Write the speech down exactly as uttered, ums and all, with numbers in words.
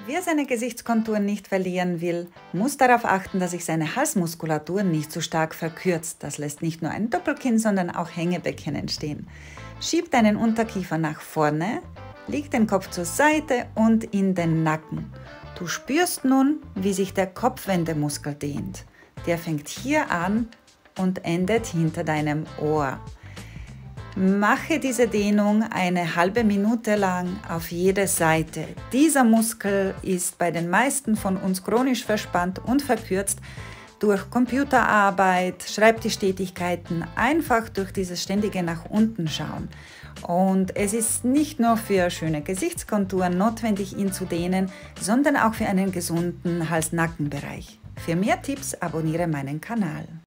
Wer seine Gesichtskonturen nicht verlieren will, muss darauf achten, dass sich seine Halsmuskulatur nicht zu stark verkürzt. Das lässt nicht nur ein Doppelkinn, sondern auch Hängebecken entstehen. Schieb deinen Unterkiefer nach vorne, leg den Kopf zur Seite und in den Nacken. Du spürst nun, wie sich der Kopfwendemuskel dehnt. Der fängt hier an und endet hinter deinem Ohr. Mache diese Dehnung eine halbe Minute lang auf jede Seite. Dieser Muskel ist bei den meisten von uns chronisch verspannt und verkürzt durch Computerarbeit, Schreibtischtätigkeiten, einfach durch dieses ständige nach unten schauen. Und es ist nicht nur für schöne Gesichtskonturen notwendig, ihn zu dehnen, sondern auch für einen gesunden Hals-Nacken-Bereich. Für mehr Tipps abonniere meinen Kanal.